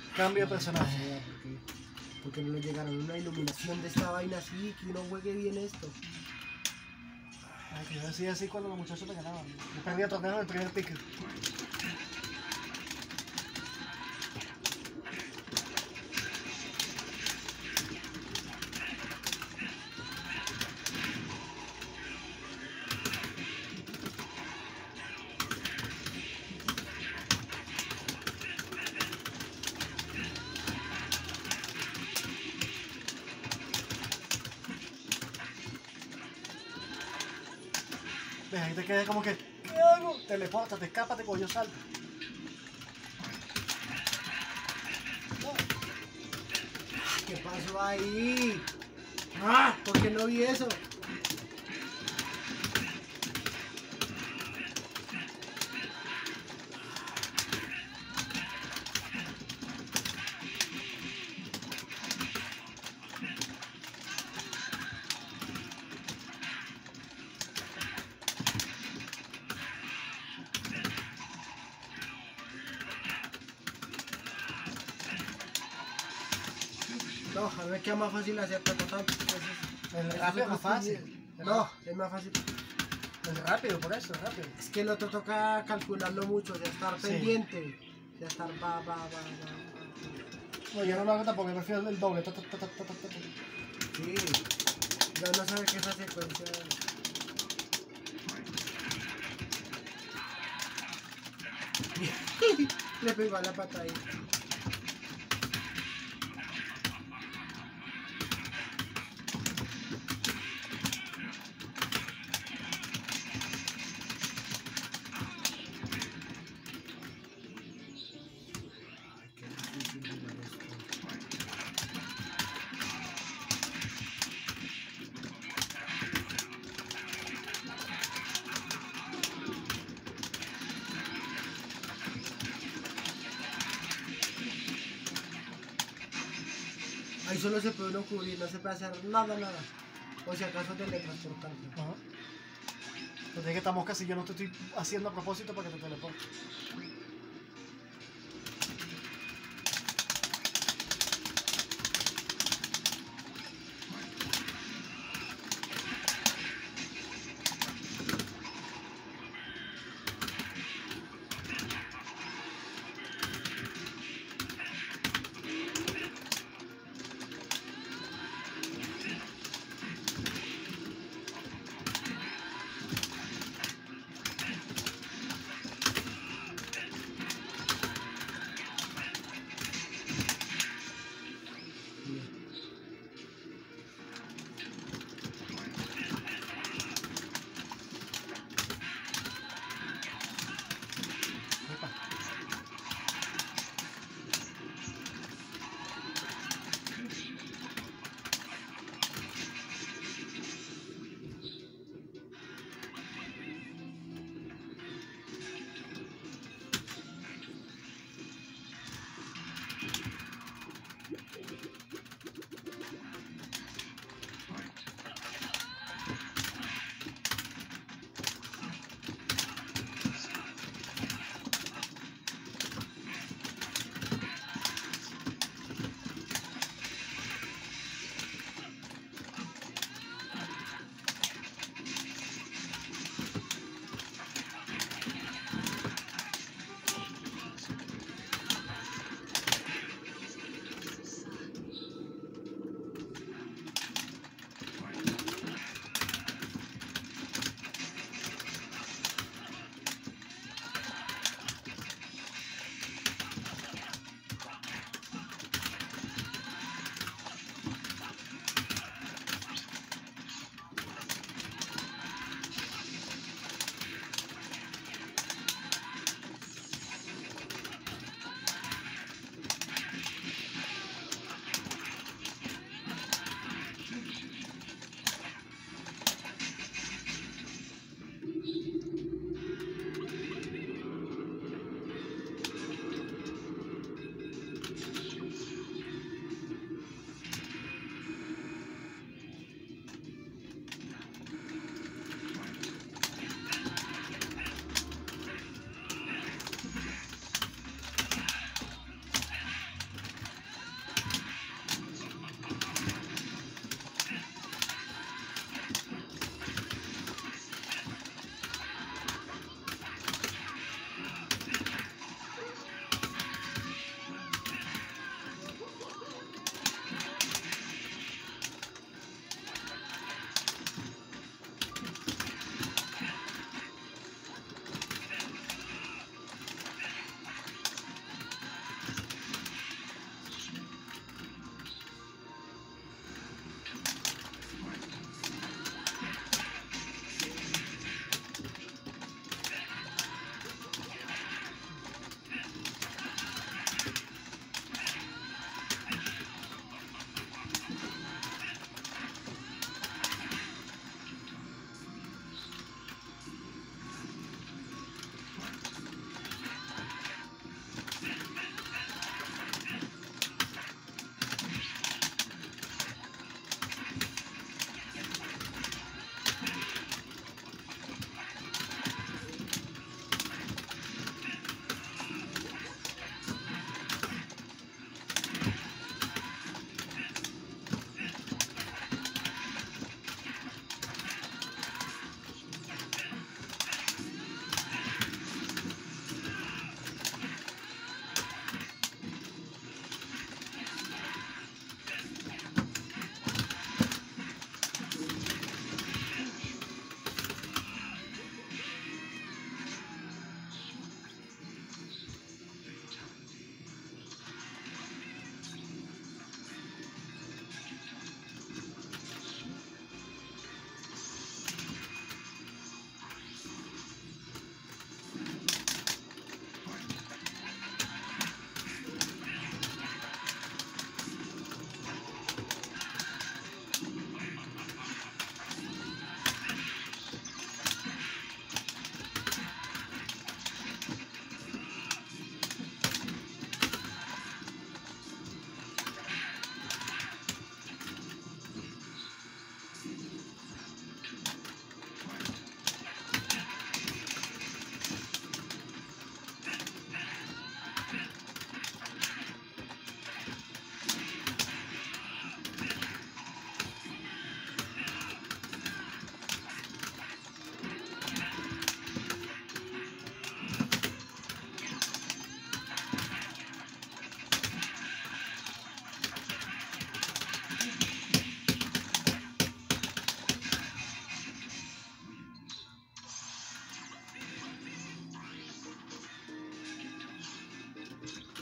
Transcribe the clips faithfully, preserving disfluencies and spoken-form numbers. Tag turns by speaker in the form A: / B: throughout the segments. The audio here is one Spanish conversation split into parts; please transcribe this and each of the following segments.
A: Cambio de personaje.
B: Ay, ¿por qué? Porque no le llegaron una iluminación de esta vaina así, que uno juegue bien esto.
A: Ay, que yo decía así cuando los muchachos me ganaban. Yo perdía torneos en el primer ticket. Ves, ahí te quedas como que, ¿qué hago? Telepórtate, escápate, coño, salta. No.
B: ¿Qué pasó ahí? ¡Ah! ¿Por qué no vi eso? No, a mí me queda más fácil hacer tatatán.
A: El rápido es más fácil.
B: No, es más fácil.
A: Es rápido, por eso, es rápido.
B: Es que el otro toca calcularlo mucho, de estar
A: Sí.
B: pendiente. De estar va, va, va, va, va.
A: No, yo no lo hago tampoco, yo prefiero el doble. Ta, ta, ta, ta, ta, ta, ta.
B: Sí. Yo no sabe que esa secuencia. Le pegó a la pata ahí. Ay, qué difícil jugar esto. Ahí solo se puede uno cubrir, no se puede hacer nada, nada. O si acaso teletransportarse.
A: Ajá. Entonces que estamos casi, yo no te estoy haciendo a propósito para que te teleportes.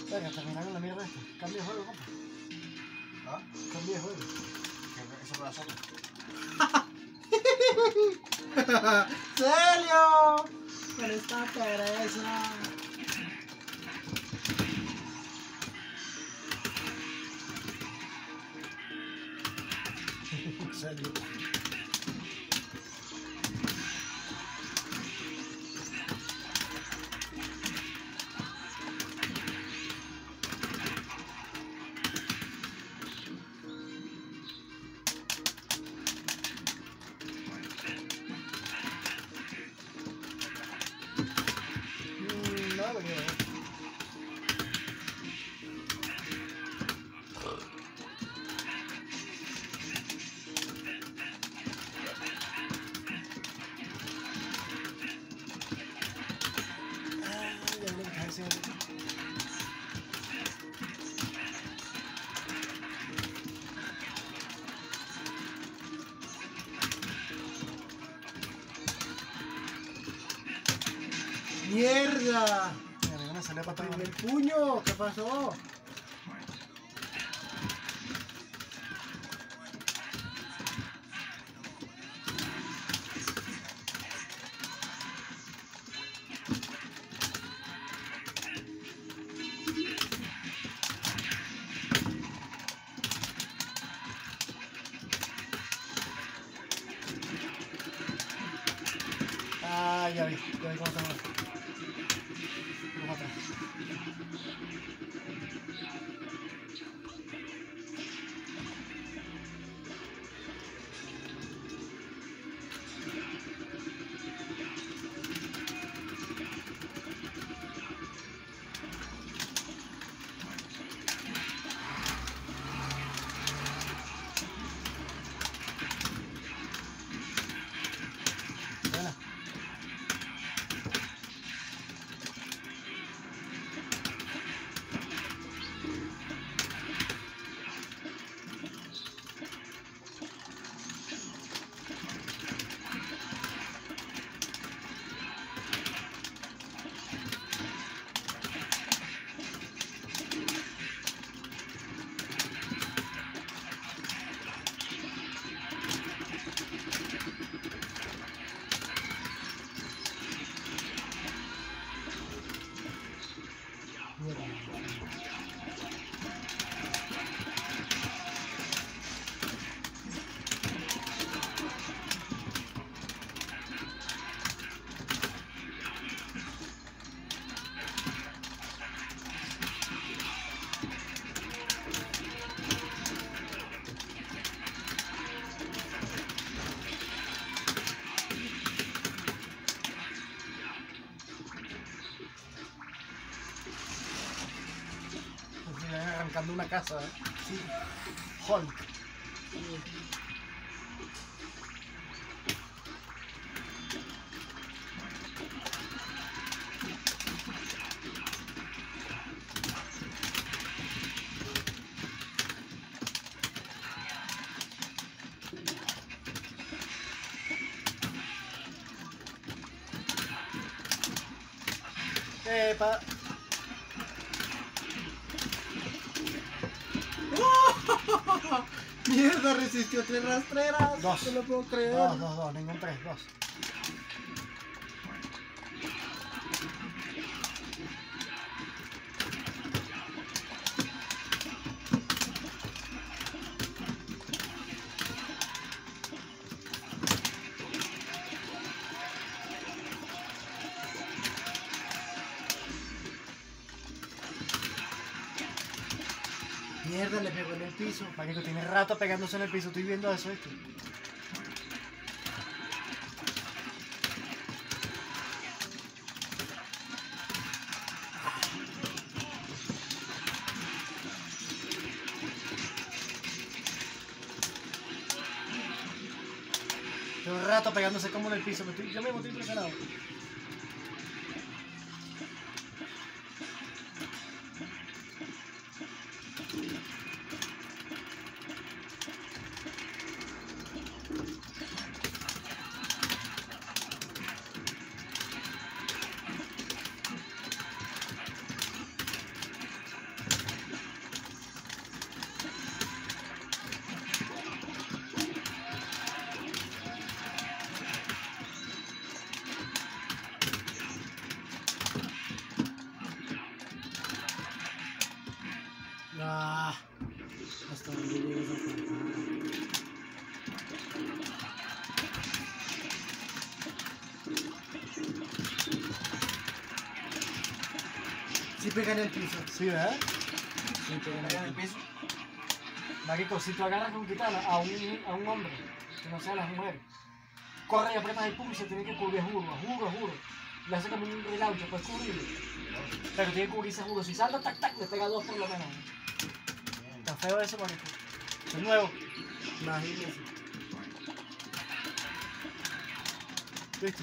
A: Venga, terminaron la mierda esta. Cambia de juego, compa.
C: ¿Ah?
A: Cambia de juego.
C: Que eso para nosotros.
B: ¡Celio! Pero esta pereza.
A: En serio. Mm, no lo quiero. Ay, ya me cansé.
B: ¡Mierda!
A: Mira, mira, me salió para atrás.
B: ¡El puño! ¿Qué pasó?
A: Ah, ya vi, ya vi cómo está. Vamos atrás. Buena. Pues me van arrancando una casa, ¿eh? Sí. Hulk. Epa.
B: ¡Mierda! Resistió tres rastreras.
A: Dos.
B: No lo puedo creer.
A: Dos, dos, dos, ningún tres, dos.
B: Mierda, le pegó en el piso.
A: Marico, tiene rato pegándose en el piso, estoy viendo eso, ¿viste? Tengo rato pegándose como en el piso, me estoy, yo mismo estoy impresionado.
B: Ah, hasta donde llegues a faltar. Sí pega en el piso.
A: Sí, ¿verdad?
B: Sí pega en
C: Pega en
B: el
C: el
B: piso.
C: piso.
A: Marico, si tú agarras con guitarra a un, a un hombre, que no sea las mujeres, corre y aprietas el pum y se tiene que cubrir, juro, juro, juro. Le hace como un relaunch, puedes cubrirlo. Pero tiene que cubrirse, juro. Si salta, tac, tac, le pega dos por lo menos.
C: Bien.
A: Está feo eso, marico. De nuevo.
B: Imagínese.
A: ¿Viste?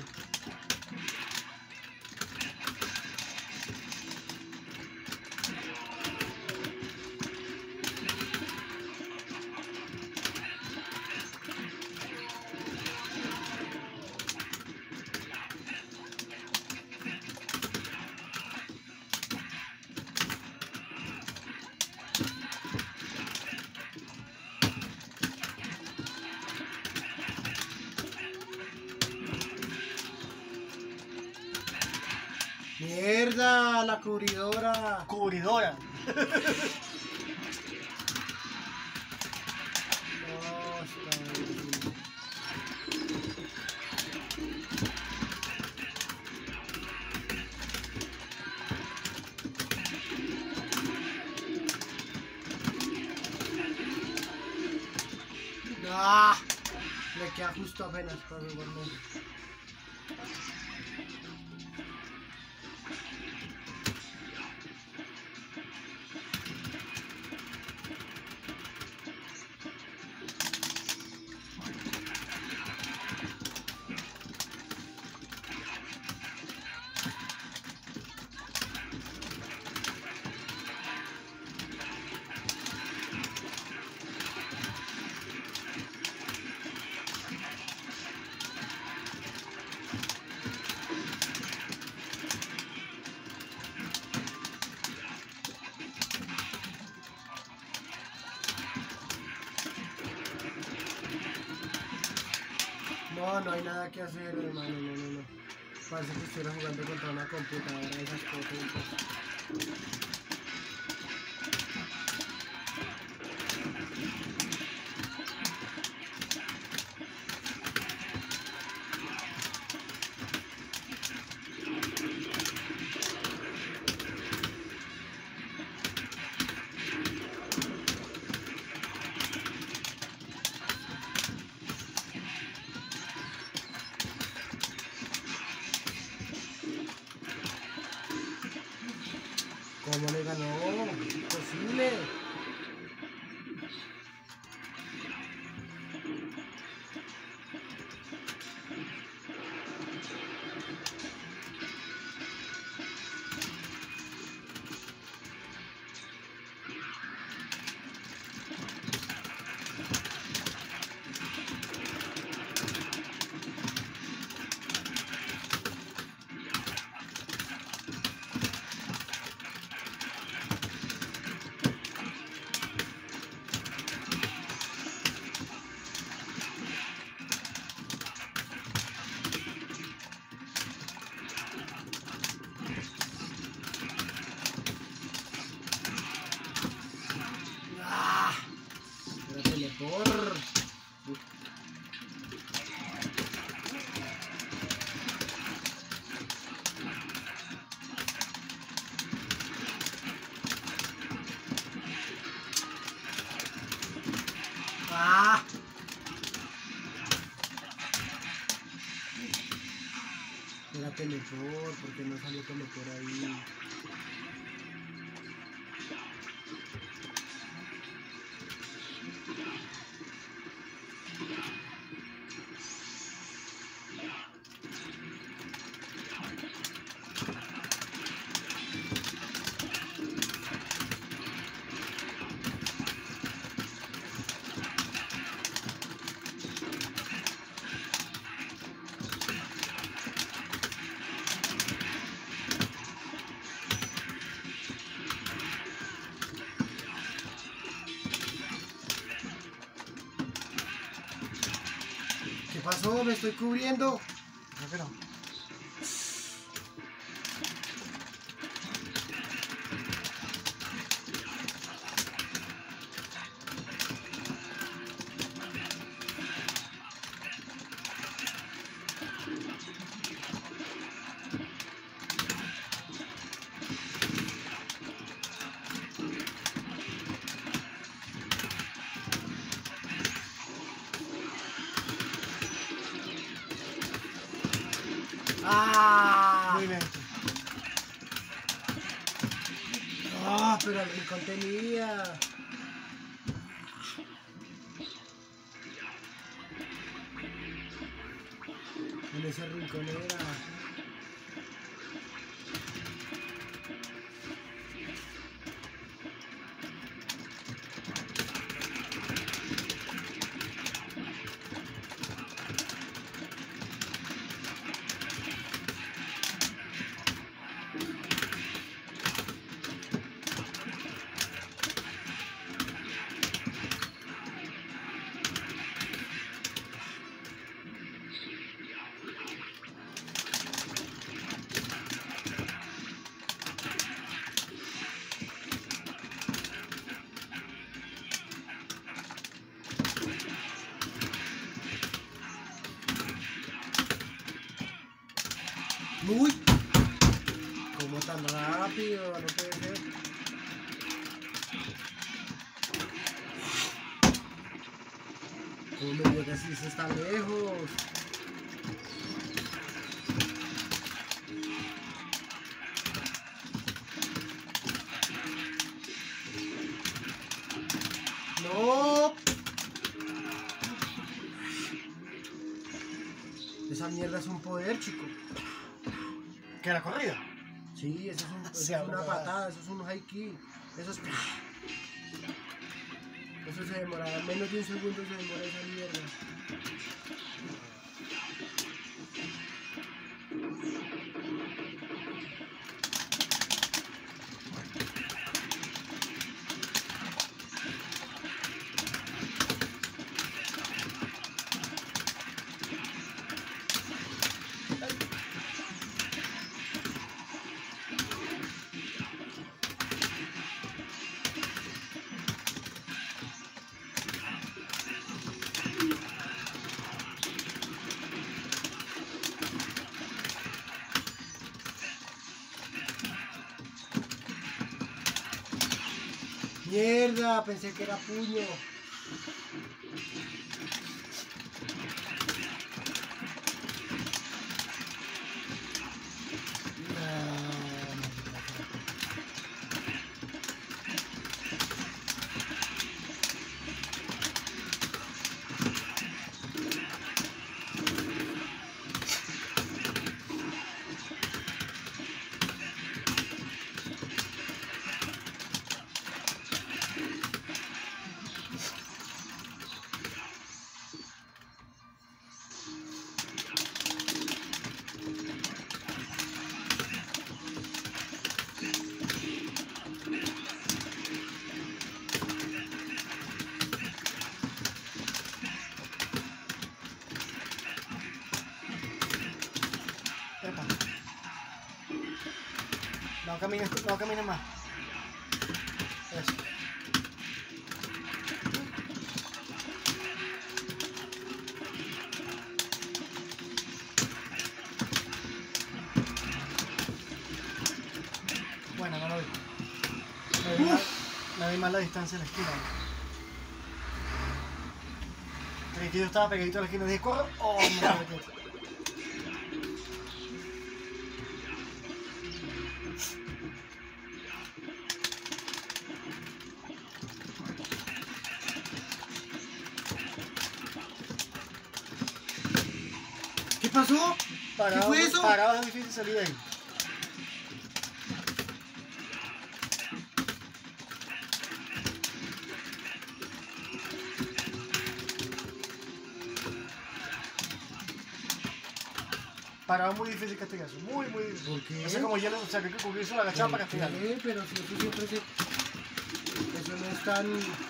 B: ¡Mierda! La cubridora.
A: Cubridora.
B: No, está bien. ¡Ah! Le queda justo apenas para igualmente. No, no hay nada que hacer, hermano, no, no, no. Parece que estuviera jugando contra una computadora de esas cosas. ¿Cómo le ganó? Imposible. ¡Ah! Espérate, por. ¡Ah! Era teleport, ¿por qué no salió teleport ahí? ¿Qué pasó? Me estoy cubriendo.
A: Creo que no.
B: ¡Ah!
A: Muy lento.
B: ¡Ah! Pero el rincón tenía. En ese rincón era. ¡Uy! ¿Cómo tan rápido? No puede ser. ¿Cómo me llega si se está lejos? ¡No! Esa mierda es un poder, chico.
A: ¿Qué era corrida?
B: Sí, eso es, un, eso
A: Sí,
B: es una
A: abogada.
B: patada, eso es un high kick. Eso es. Eso se demora, menos de un segundo se demora esa mierda. Mierda, pensé que era puño.
A: Epa. No camines, no camines más. Eso. Bueno, no lo vi. Me vi, mal, me vi mal la distancia de la esquina. Creí que yo estaba pegadito a la esquina y dije, corro. Oh, me quedé quieto.
B: ¿Qué pasó?
A: Parado,
B: fue eso?
A: Parado es difícil salir de ahí. Parado es muy difícil castigar eso, muy, muy difícil.
B: ¿Por qué?
A: Eso es como hielo, o sea, que hay que cubrirse la agachada para castigarlo.
B: ¿Qué? Pero si eso siempre se... Eso no es tan...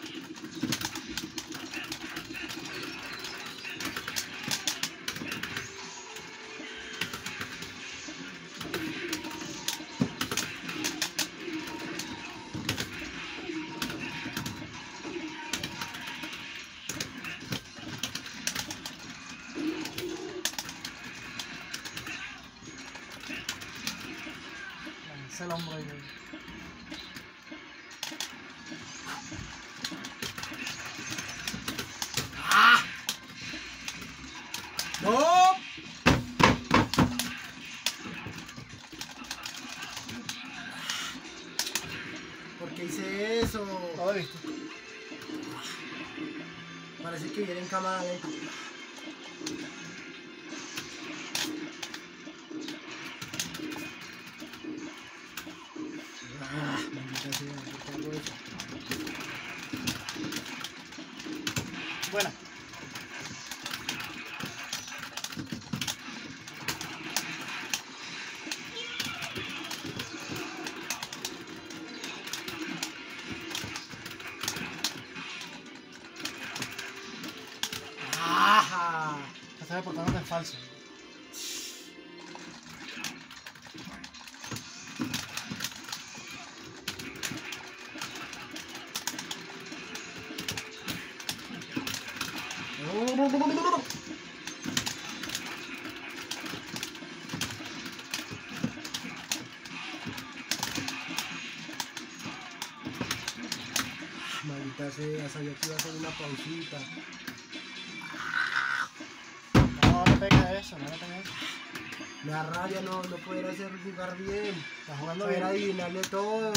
A: Es el hombro ahí.
B: ¡No! qué hice eso?
A: ¿No lo viste?
B: Parece que viene en cámara lenta. Ah, maldita sea, ¿por qué hago eso?
A: Buena.
B: ¡Ajá!
A: Te estás reportando en falso.
B: Maldita sea, sabía que iba a hacer una pausita.
A: No, no le pegues eso, no le pegues eso.
B: Me da rabia no, no poder hacer jugar bien.
A: Estás jugando
B: Poder
A: bien.
B: adivinarle todo.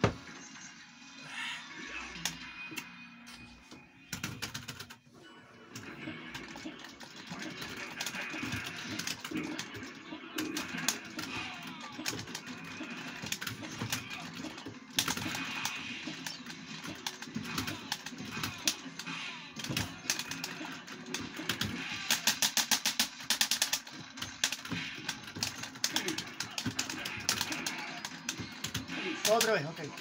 A: Otra vez, ok.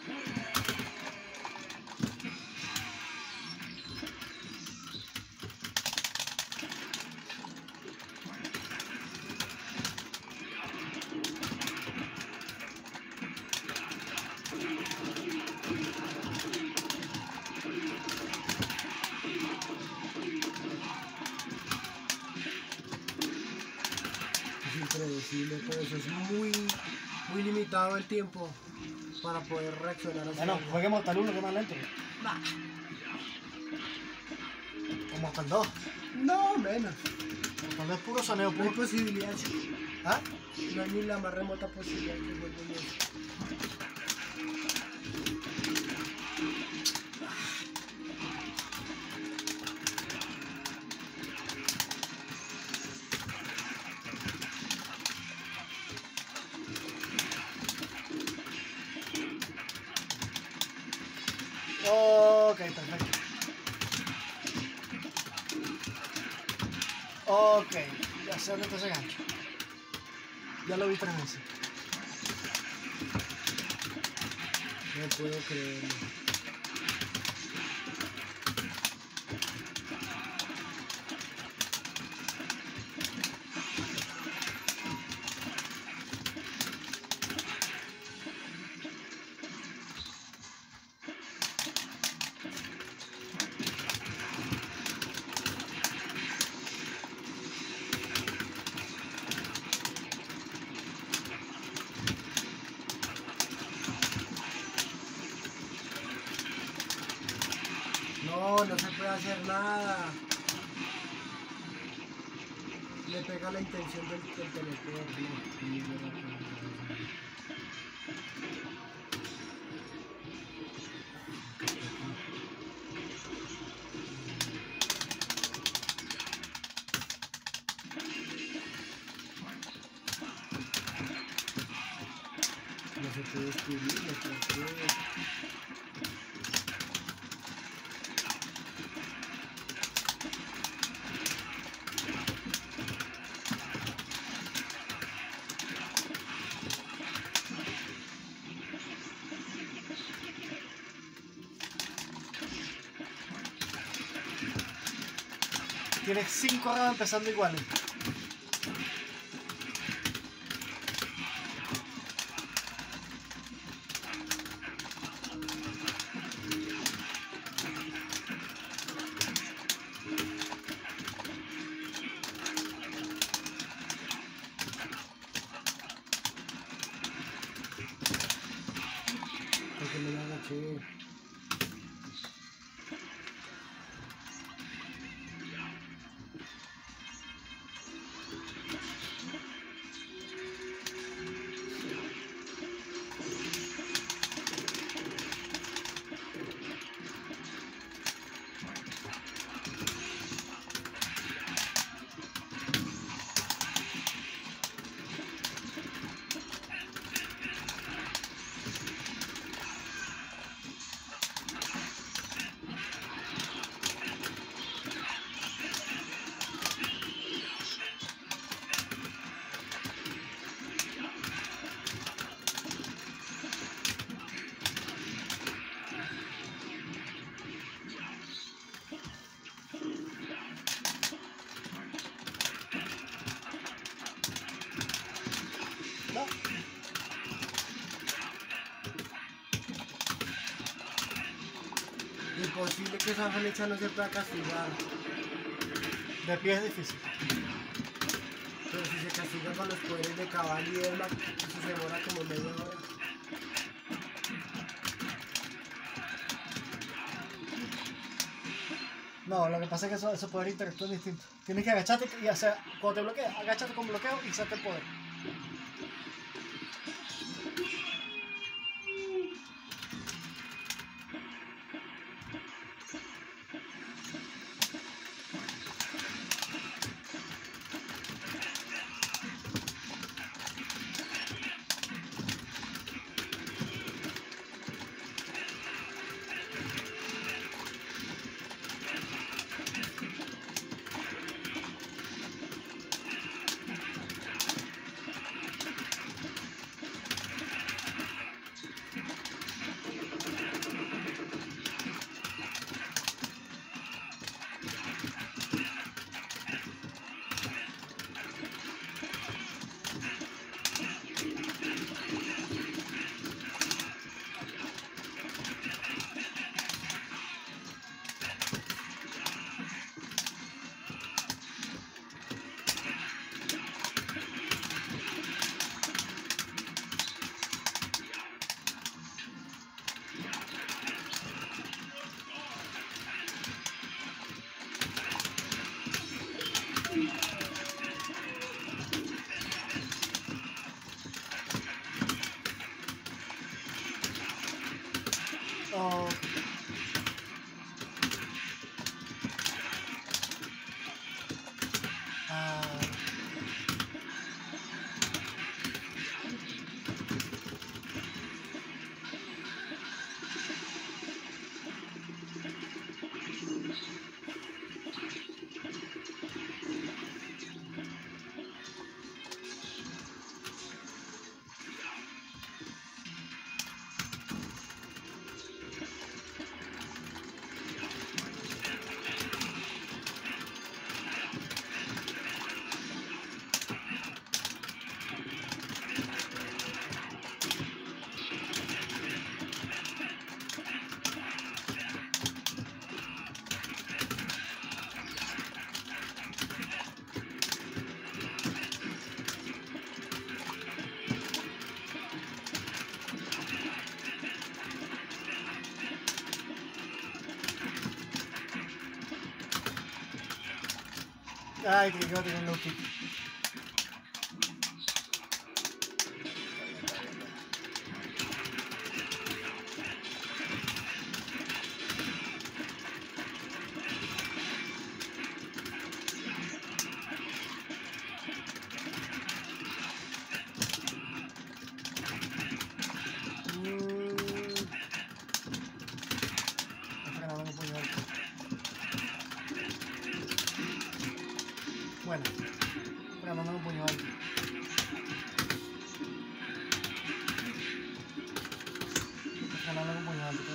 B: Es impredecible, todo eso es muy, muy limitado el tiempo para poder reaccionar así.
A: Bueno, juegue Mortal uno, que es más lento. O Mortal dos.
B: No, menos.
A: Mortal dos es puro soneo
B: No hay
A: puro.
B: posibilidad.
A: ¿Ah?
B: No hay ni la más remota posibilidad que vuelva eso.
A: Ok, perfecto. Ok, ya sé dónde está ese gancho. Ya lo vi tres veces.
B: No puedo creerlo. No, no se puede hacer nada. Le pega la intención del, del teleporte. No se puede escribir, no se puede.
A: Tienes cinco rounds empezando iguales.
B: Porque me la agaché. Imposible que esa flecha no se pueda castigar.
A: De pie es difícil.
B: Pero si se castiga con los poderes de cabal y Elma, eso se demora como media hora.
A: No, lo que pasa es que eso- esos poderes interactúan distintos. Tienes que agacharte y hacer, cuando te bloqueas, agáchate con bloqueo y saca el poder. Oh. Ah. Ay, que yo tengo un low kick. Bueno, pero mándame un puño alto. Mándame un puño alto.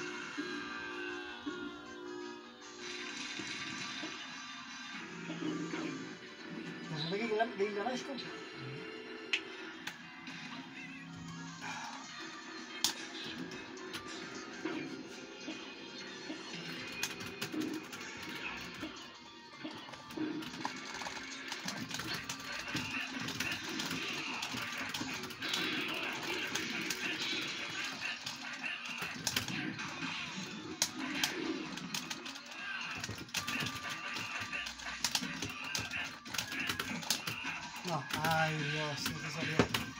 A: ¿No se ve que de Gilgamesh, compa? No, ay Dios, no te salió.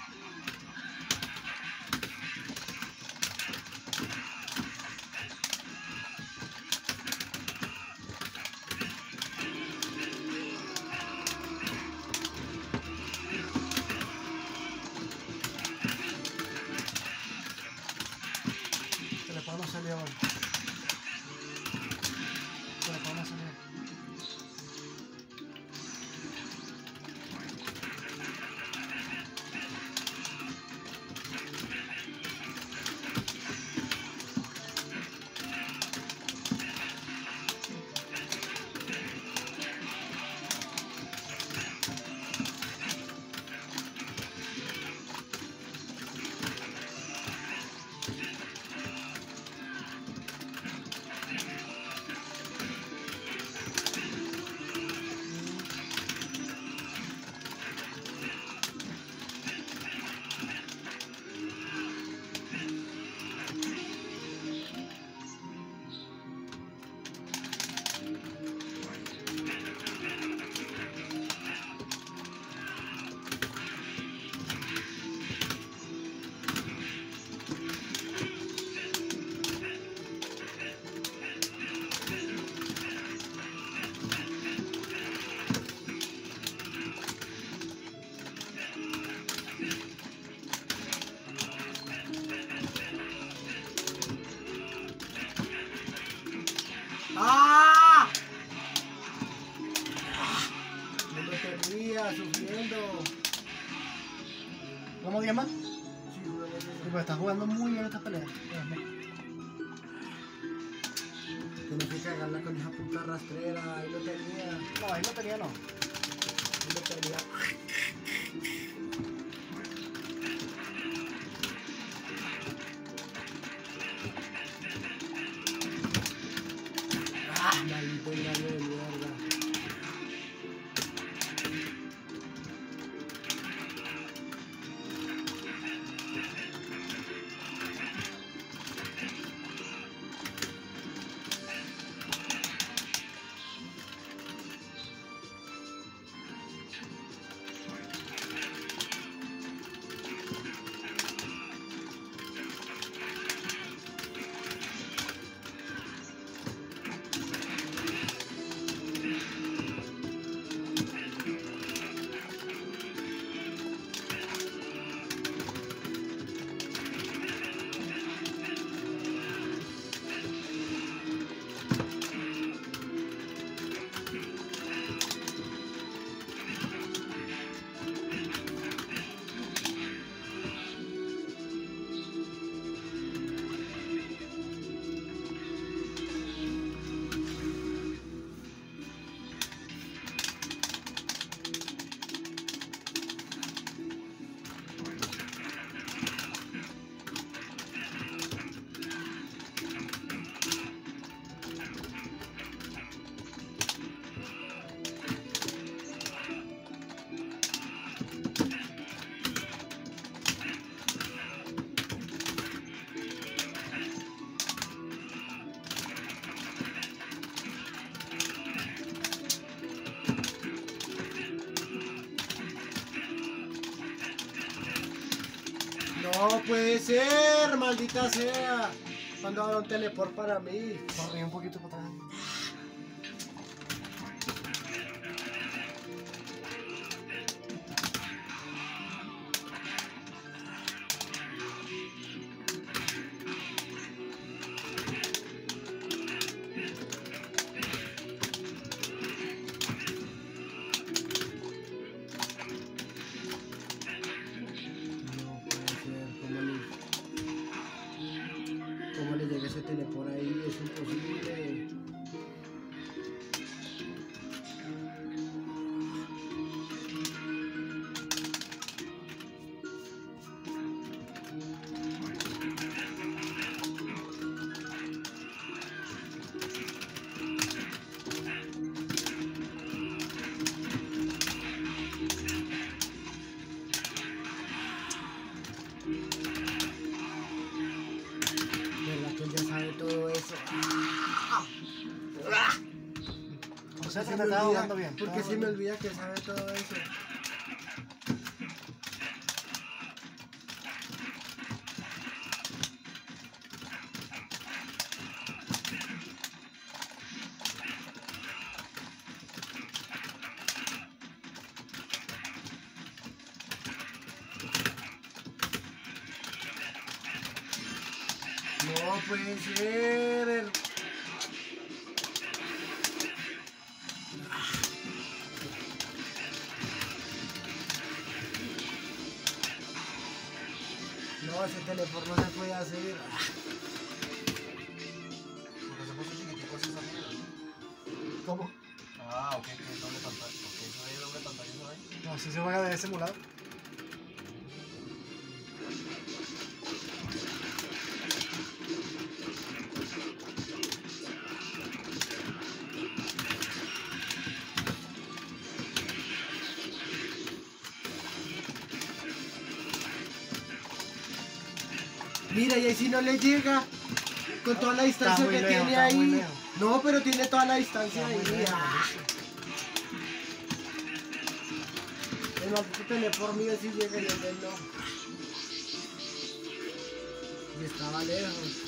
A: Telepano salió ahora. Telepano salió.
B: estás jugando muy bien esta pelea. Tienes que cagarla con esa puta rastrera, ahí lo tenía.
A: No, ahí no tenía, no.
B: Ahí lo tenía. Ah, maldito engaño de mierda. No puede ser, maldita sea. Cuando habrá un teleport para mí.
A: Corrí un poquito para atrás.
B: No puede ser, ¿cómo le, cómo le llega ese teleport ahí? Es imposible. ¿Verdad que él ya sabe todo eso?
A: O sea,
B: Se
A: que
B: me
A: te estaba
B: olvida-
A: jugando bien.
B: Porque
A: estaba
B: se me
A: jugando
B: olvida que sabe todo eso. No puede ser. No, ese teleport no se puede hacer.
C: Porque se puso chiquitico así esa mierda.
A: bien. ¿Cómo?
C: Ah, ok, que es doble pantalla. Ok, eso de doble pantalla, ¿eso ahí?
A: No, si se juega de ese emulado.
B: Mira, y ahí si no le llega. Con toda la distancia
A: muy
B: que
A: lejos,
B: tiene
A: está muy
B: ahí.
A: lejos.
B: No, pero tiene toda la distancia
A: Está
B: ahí.
A: muy lejos,
B: Ah.
A: Mauricio.
B: El maldito teleport mío si llega y el de él no. Y estaba lejos.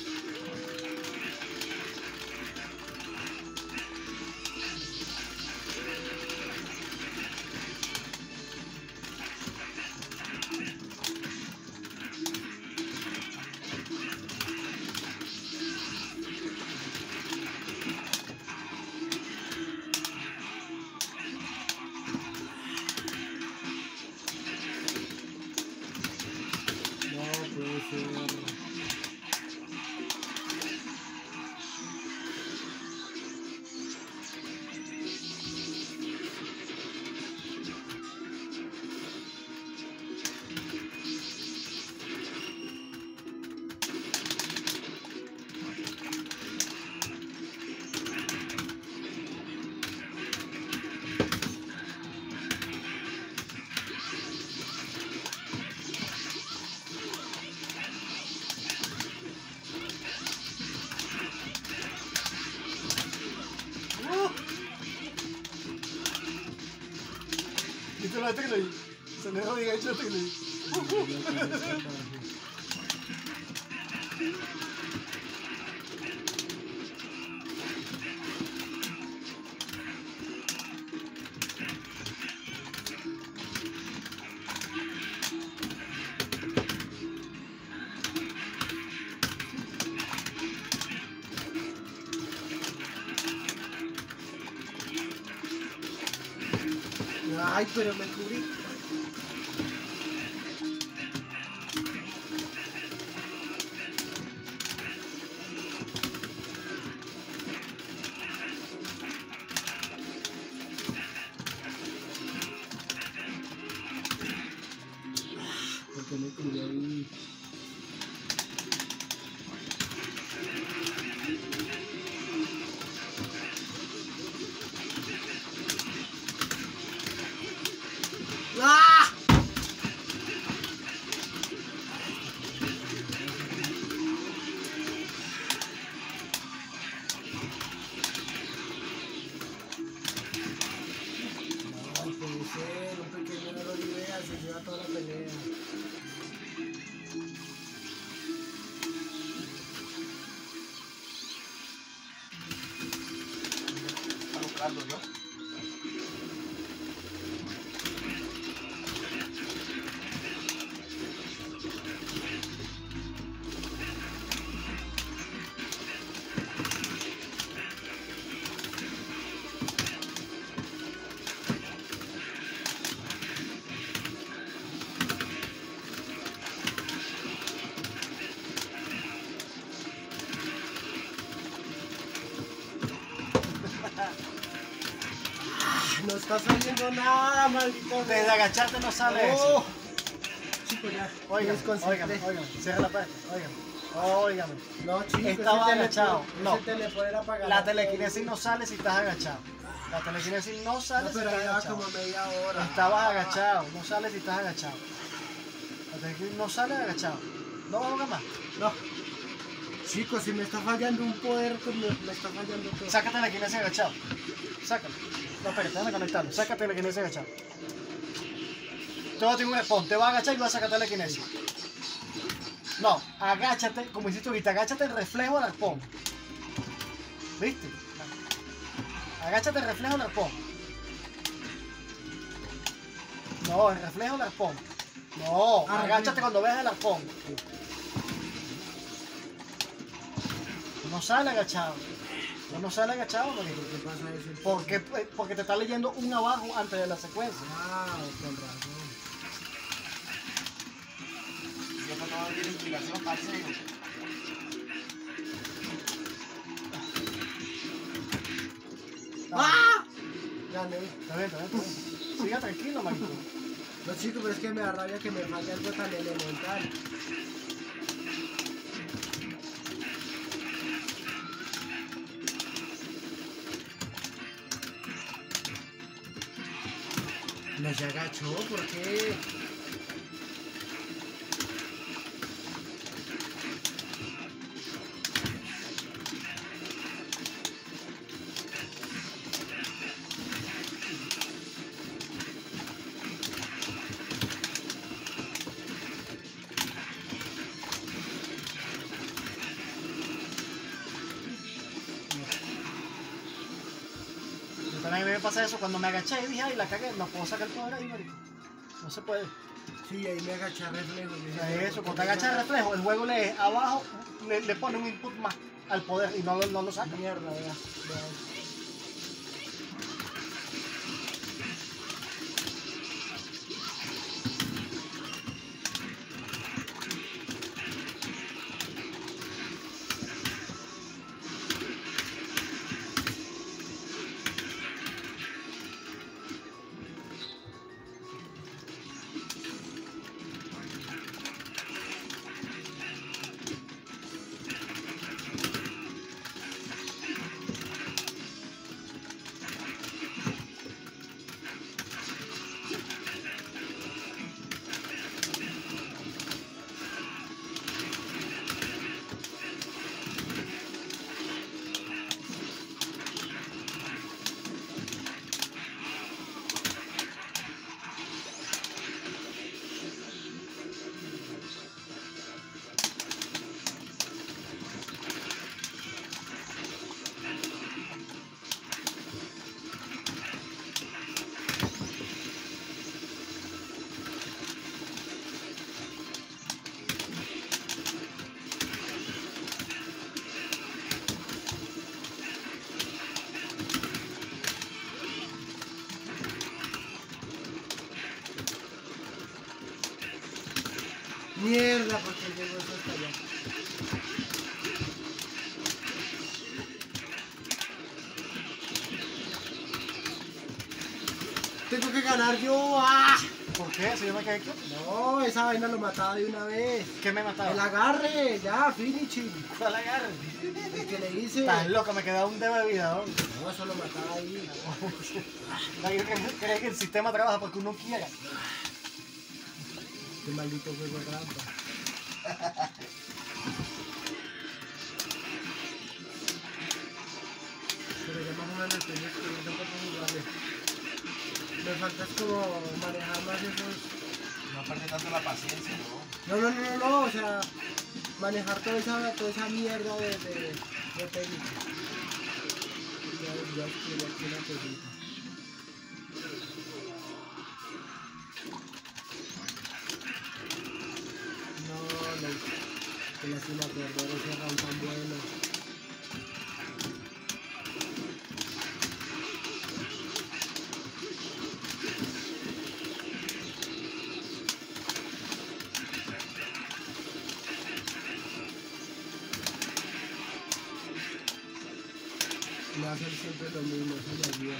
B: No puede ser.
A: métele ahí. Se le rodilla y métele ahí.
B: Ay, pero me cubrí. Porque me cubrí ahí. ¡Ah! Ay, puede ser, un pequeño error de idea, se lleva toda la pelea.
C: Está buscando yo.
B: No está saliendo nada, maldito.
A: Desde agacharte no sale eso.
B: Oh. Chico, ya.
A: Oigan,
B: me desconcentré.
A: oigan, oigan. Cierra la puerta. Oigan. Óigame.
B: No, chico,
A: Estaba
B: ese
A: agachado.
B: teléfono-
A: No.
B: ese teléfono era para
A: La
B: ganar
A: telequinesis
B: todo.
A: no sale si estás agachado. La telequinesis no sale
B: No,
A: si
B: pero
A: estás
B: lleva
A: agachado.
B: como media hora.
A: Estabas agachado, no sale si estás agachado. La telequinesis no sale agachado. No haga más.
B: No. Chicos, si me está fallando un poder, pues me, me está fallando todo.
A: Sácate la telequinesis agachado. Sácalo. No, espérate, déjame conectarlo. Sácate la telequinesis agachado. Todo tiene un respawn. Te vas a agachar y vas a sacar la telequinesis. No, agáchate, como hiciste ahorita, agáchate el reflejo del arpón. ¿Viste? Agáchate el reflejo del arpón. No, el reflejo del arpón. No,
B: Ah,
A: agáchate
B: sí.
A: cuando veas el arpón. No sale agachado. No, no sale agachado,
B: ¿Por
A: marico.
B: qué pasa eso?
A: Porque, porque te está leyendo un abajo antes de la secuencia.
B: Ah, con razón.
C: Yo que no tiene implicación, parce.
B: ¡Ah! Gané.
A: Está bien, está bien, está bien. Siga tranquilo, marico.
B: No, chicos, pero es que me da rabia que me falle algo tan elemental. No se agachó, ¿por qué?
A: Yo también me pasa eso cuando me agaché y dije, ay, la cagué, no puedo sacar el poder ahí, marico. No se puede.
B: Sí, ahí me agaché a reflejo.
A: O sea, eso, cuando te agachas el reflejo, el juego le abajo le, le pone un input más al poder y no, lo- no lo saca.
B: Mierda, vea. vea. Mierda, porque llegó eso hasta allá. Tengo que ganar yo. ¡Ah!
A: ¿Por qué? Si yo me quedé quieto.
B: No, esa vaina lo mataba de una vez.
A: ¿Qué me mataba?
B: El agarre, ya, finishing.
A: ¿Cuál agarre?
B: El que le hice.
A: Estás loco, me quedaba un dedo de vida, ¿no?
B: No, eso lo mataba ahí.
A: Nadie cree cree que el sistema trabaja porque uno quiera.
B: Qué maldito juego de trampa. Pero ya más o menos estoy descubriendo cómo jugarle. Me falta es como manejar más esos...
C: No perdí tanto la paciencia, ¿no?
B: No, no, no, no, no, o sea, manejar toda esa, toda esa mierda de, de, de técnica. Ya, ya escribí aquí una cosita. No, no, qué lástima perder ese round tan bueno. No hacen siempre lo mismo, eso me ayuda.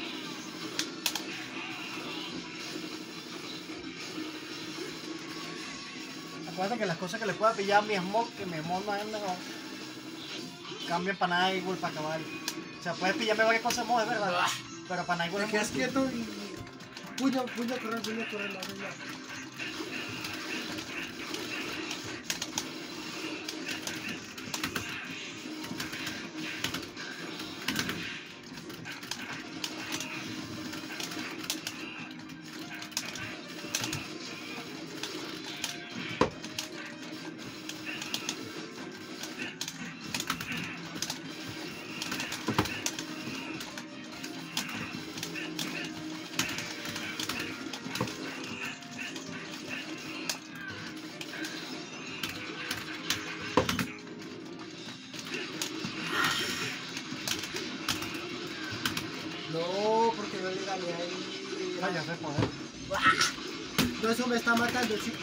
A: Acuérdate que las cosas que le pueda pillar a mi smoke, que mi smoke no es mejor, cambian para Nightwolf, para caballo. O sea, puedes pillarme varias cosas smoke, es verdad. Pero para Nightwolf
B: Te
A: es
B: quedas
A: muy
B: quieto y... Puño, puño, correr, puño, correr, la regla. No, porque no le gané ahí.
A: Ay, ya sé poder.
B: No, eso me está matando, chico.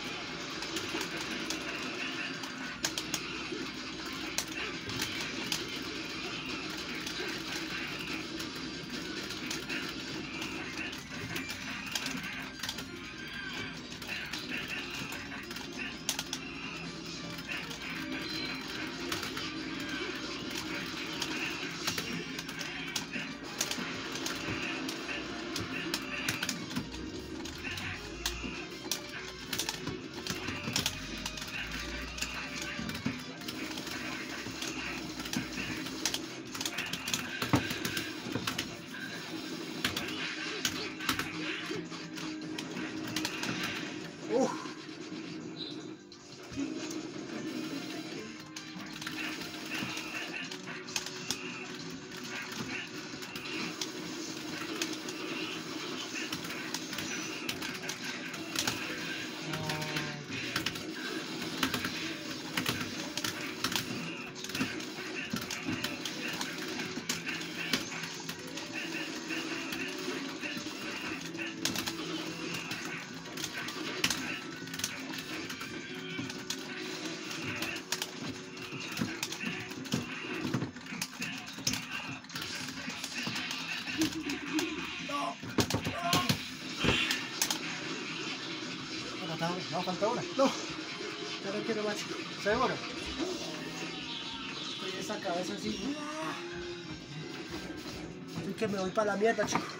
B: Uf.
A: Bueno, está bien. No, falta una.
B: No, ya no quiero más.
A: ¿Seguro?
B: Estoy esa cabeza así. Así que me voy para la mierda, chico.